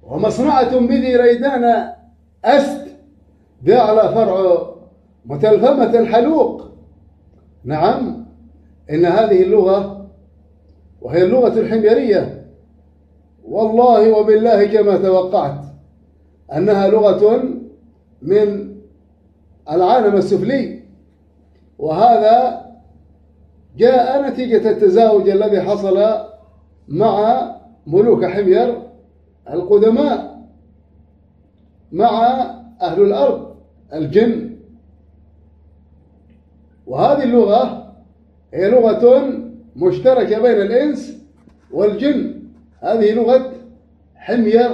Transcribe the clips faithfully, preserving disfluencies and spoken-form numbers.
ومصنعة بذي ريدان أست بأعلى فرع متلفمة الحلوق. نعم، إن هذه اللغة وهي اللغة الحميرية والله وبالله كما توقعت أنها لغة من العالم السفلي، وهذا جاء نتيجة التزاوج الذي حصل مع ملوك حمير القدماء مع أهل الأرض الجن. وهذه اللغة هي لغة مشتركة بين الإنس والجن، هذه لغة حمير.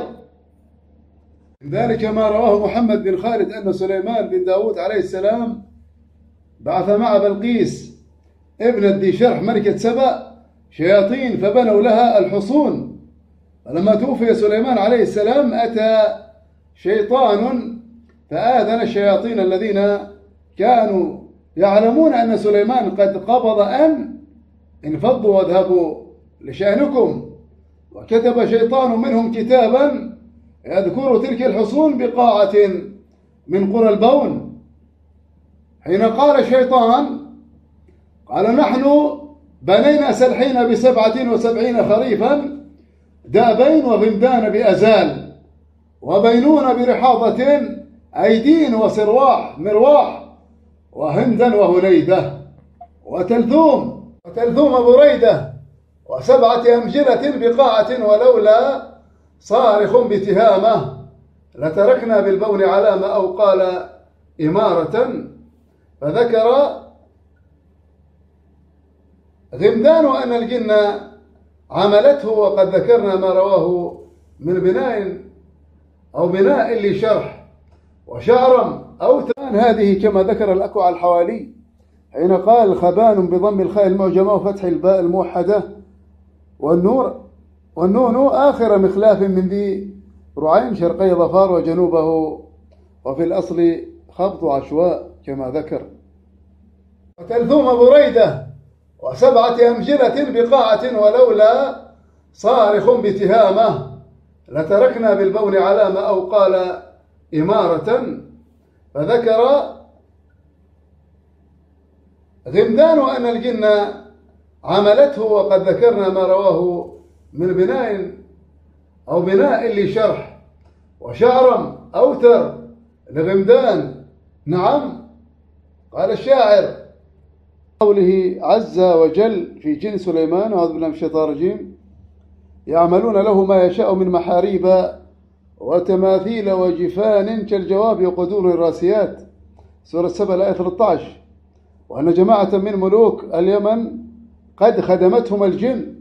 ذلك ما رواه محمد بن خالد أن سليمان بن داود عليه السلام بعث مع بلقيس ابنة ذي شرح ملكة سبأ شياطين فبنوا لها الحصون، فلما توفي سليمان عليه السلام أتى شيطان فآذن الشياطين الذين كانوا يعلمون أن سليمان قد قبض أن انفضوا واذهبوا لشأنكم، وكتب شيطان منهم كتابا يذكر تلك الحصون بقاعة من قرى البون. حين قال الشيطان قال: نحن بنينا سلحين بسبعة وسبعين خريفا دابين وغمدان بأزال وبينون برحاضة أيدين وسرواح مرواح وهندا وهنيدة وتلثوم وتلثوم بريدة وسبعة أمجلة بقاعة ولولا صارخ بتهامة لتركنا بالبون علامة أو قال إمارة. فذكر غمدان أن الجن عملته، وقد ذكرنا ما رواه من بناء أو بناء لشرح وشعرا أو تان. هذه كما ذكر الأكوع الحوالي حين قال خبان بضم الخاء المعجمة وفتح الباء الموحدة والنور والنون آخر مخلاف من ذي رعين شرقي ظفار وجنوبه، وفي الأصل خبط عشواء كما ذكر. وتلثوم بريدة وسبعة أمجلة بقاعة ولولا صارخ بتهامة لتركنا بالبون علامة أو قال إمارة. فذكر غمدان أن الجن عملته، وقد ذكرنا ما رواه من بناء أو بناء لشرح وشعرا أوتر لغمدان. نعم، قال الشاعر قوله عز وجل في جن سليمان: أعوذ بالله من الشيطان الرجيم: يعملون له ما يشاء من محاريب وتماثيل وجفان كالجواب وقدور الراسيات، سورة سبع الآية ثلاثة عشر. وأن جماعة من ملوك اليمن قد خدمتهم الجن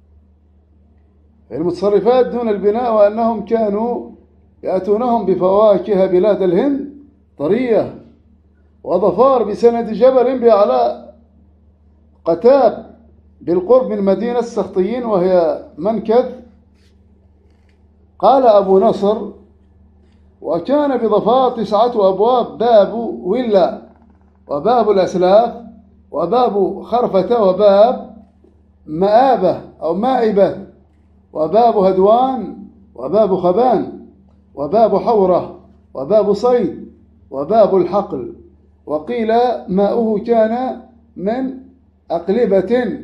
في المتصرفات دون البناء، وأنهم كانوا يأتونهم بفواكه بلاد الهند طرية وظفار بسند جبل بأعلى قتاب بالقرب من مدينة السخطيين وهي منكث. قال أبو نصر: وكان بظفار تسعة أبواب: باب ولا وباب الأسلاف وباب خرفة وباب مآبة أو مائبة وباب هدوان وباب خبان وباب حورة وباب صيد وباب الحقل. وقيل ماؤه كان من أقلبة،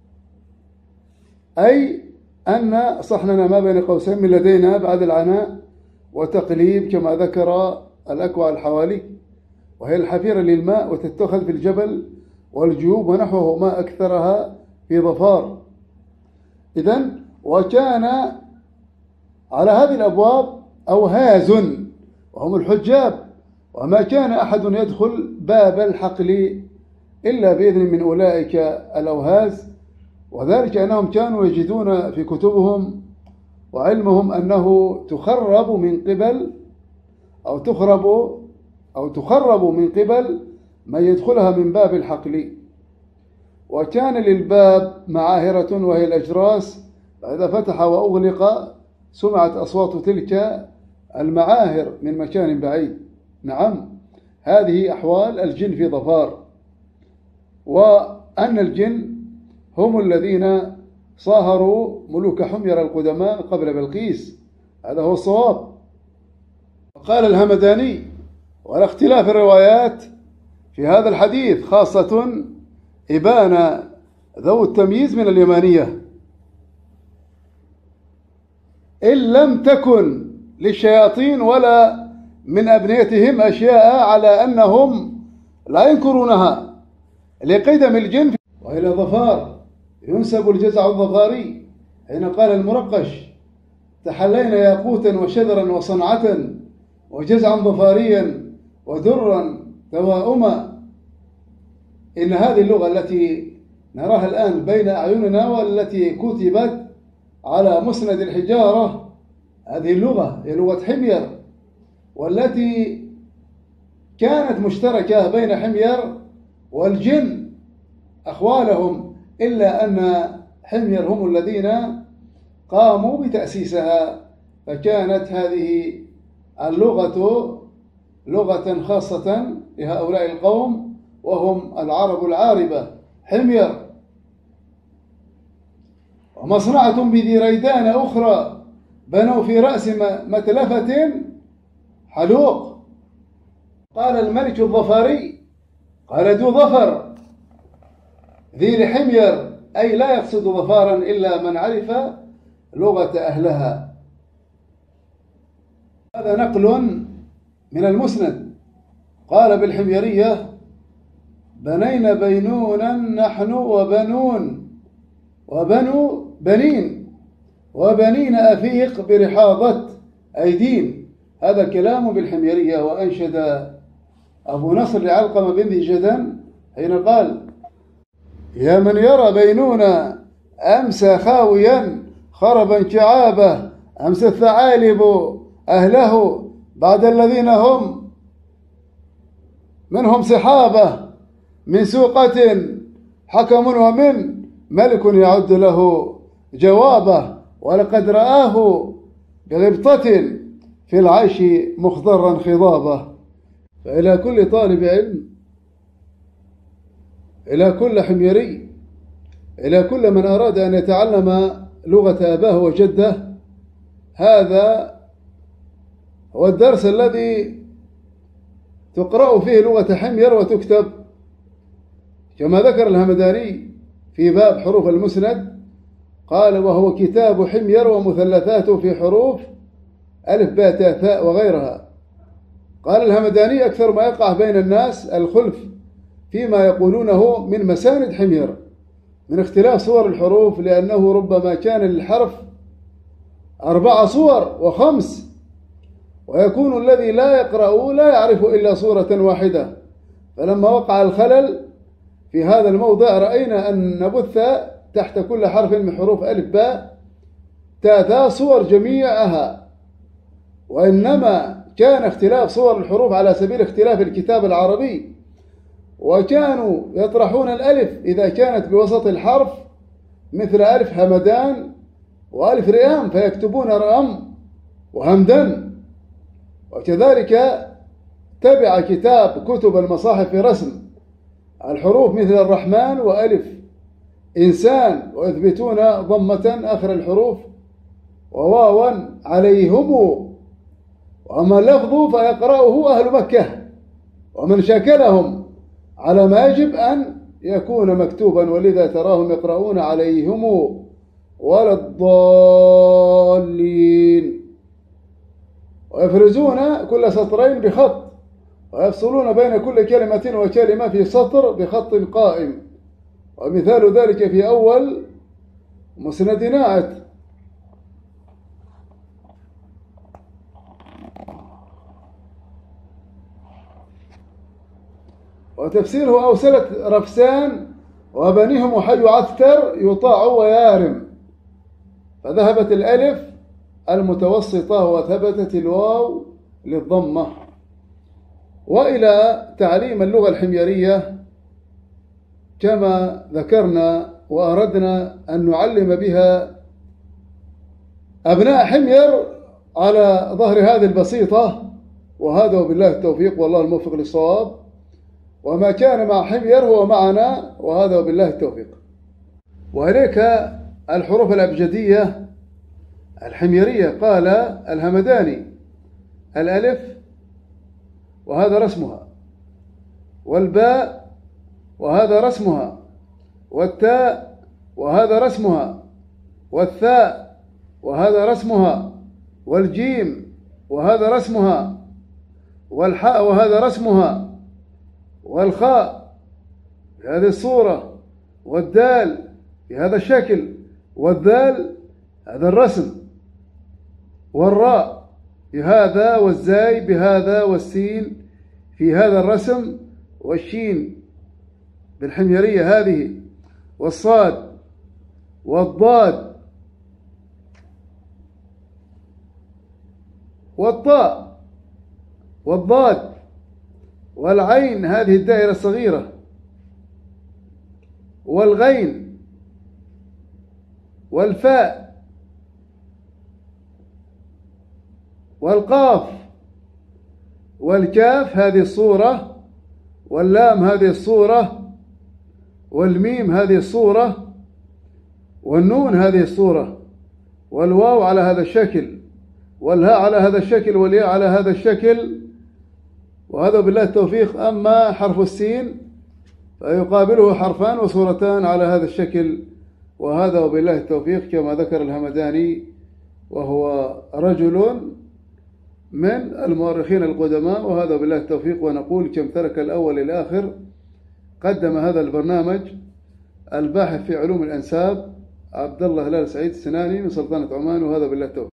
أي أن صحننا ما بين قوسين من لدينا بعد العناء وتقليب كما ذكر الأكوع الحوالي، وهي الحفيرة للماء وتتخذ في الجبل والجيوب ونحوه ما أكثرها في ظفار. إذن وكان على هذه الأبواب أوهاز وهم الحجاب، وما كان أحد يدخل باب الحقل إلا بإذن من أولئك الأوهاز، وذلك أنهم كانوا يجدون في كتبهم وعلمهم أنه تخرب من قبل أو تخرب أو تخرب من قبل من يدخلها من باب الحقل. وكان للباب معاهرة وهي الأجراس، فإذا فتح وأغلق سمعت أصوات تلك المعاهر من مكان بعيد. نعم، هذه أحوال الجن في ظفار. وأن الجن هم الذين صاهروا ملوك حمير القدماء قبل بلقيس، هذا هو الصواب. قال الهمداني: ولا اختلاف الروايات في هذا الحديث، خاصة إبان ذو التمييز من اليمانية، إن لم تكن للشياطين ولا من أبنيتهم أشياء على أنهم لا ينكرونها لقدم الجن. وإلى ظفار ينسب الجزع الظفاري حين قال المرقش: تحلينا ياقوتا وشذرا وصنعة وجزعا ظفاريا ودرا توائما. إن هذه اللغة التي نراها الآن بين أعيننا والتي كتبت على مسند الحجارة، هذه اللغة هي لغة حمير، والتي كانت مشتركة بين حمير والجن أخوالهم، إلا أن حمير هم الذين قاموا بتأسيسها، فكانت هذه اللغة لغة خاصة لهؤلاء القوم وهم العرب العاربة حمير. ومصنعة بذي ريدان أخرى بنوا في رأس متلفة حلوق. قال الملك الظفاري: قال ذو ظفر ذي لحمير، أي لا يقصد ظفارا إلا من عرف لغة أهلها. هذا نقل من المسند. قال بالحميرية: بنينا بينونا نحن وبنون وبنو بنين وبنين أفيق برحاضة أيدين. هذا كلام بالحميرية. وأنشد أبو نصر لعلقمة بن ذي جدن حين قال: يا من يرى بينونا أمسى خاويا خربا شعابه، أمسى الثعالب أهله بعد الذين هم منهم سحابة، من سوقة حكم ومن ملك يعد له جوابه، ولقد رآه بغبطة في العيش مخضرا خضابه. فإلى كل طالب علم، إلى كل حميري، إلى كل من أراد أن يتعلم لغة أباه وجده، هذا هو الدرس الذي تقرأ فيه لغة حمير وتكتب، كما ذكر الهمداني في باب حروف المسند. قال: وهو كتاب حمير ومثلثاته في حروف ألف باء تاء ثاء وغيرها. قال الهمداني: أكثر ما يقع بين الناس الخلف فيما يقولونه من مساند حمير من اختلاف صور الحروف، لأنه ربما كان للحرف أربع صور وخمس، ويكون الذي لا يقرأ لا يعرف إلا صورة واحدة. فلما وقع الخلل في هذا الموضع رأينا أن نبث تحت كل حرف من حروف ألف باء تاء ثاء صور جميعها، وإنما كان اختلاف صور الحروف على سبيل اختلاف الكتاب العربي، وكانوا يطرحون الألف إذا كانت بوسط الحرف مثل ألف همدان وألف رئام فيكتبون رأم وهمدان. وكذلك تبع كتاب كتب المصاحف في رسم الحروف مثل الرحمن وألف إنسان، ويثبتون ضمة آخر الحروف وواوا عليهم. وأما اللفظ فيقرأه أهل مكة ومن شاكلهم على ما يجب أن يكون مكتوبا، ولذا تراهم يقرؤون عليهم ولا الضالين، ويفرزون كل سطرين بخط، ويفصلون بين كل كلمة وكلمة في سطر بخط قائم. ومثال ذلك في أول مسند ناعت. وتفسيره: أوسلت رفسان وبنيهم حي عثر يطاع ويارم. فذهبت الألف المتوسطة وثبتت الواو للضمة. وإلى تعليم اللغة الحميرية كما ذكرنا، وأردنا أن نعلم بها أبناء حمير على ظهر هذه البسيطة، وهذا وبالله التوفيق والله الموفق للصواب. وما كان مع حمير هو معنا، وهذا وبالله التوفيق. وإليك الحروف الأبجدية الحميرية قال الهمداني الألف وهذا رسمها، والباء وهذا رسمها، والتاء وهذا رسمها، والثاء وهذا رسمها، والجيم وهذا رسمها، والحاء وهذا رسمها، والخاء في هذه الصورة، والدال في هذا الشكل، والذال هذا الرسم، والراء بهذا، والزاي بهذا، والسين في هذا الرسم، والشين بالحميرية هذه، والصاد والضاد والطاء والضاد، والعين هذه الدائرة الصغيرة، والغين، والفاء، والقاف، والكاف هذه الصورة، واللام هذه الصورة، والميم هذه الصورة، والنون هذه الصورة، والواو على هذا الشكل، والهاء على هذا الشكل، والياء على هذا الشكل. وهذا بالله التوفيق. أما حرف السين فيقابله حرفان وصورتان على هذا الشكل، وهذا وبالله التوفيق كما ذكر الهمداني، وهو رجل من المؤرخين القدماء، وهذا بالله التوفيق. ونقول كم ترك الأول الآخر. قدم هذا البرنامج الباحث في علوم الأنساب عبد الله هلال سعيد السناني من سلطنة عمان، وهذا بالله التوفيق.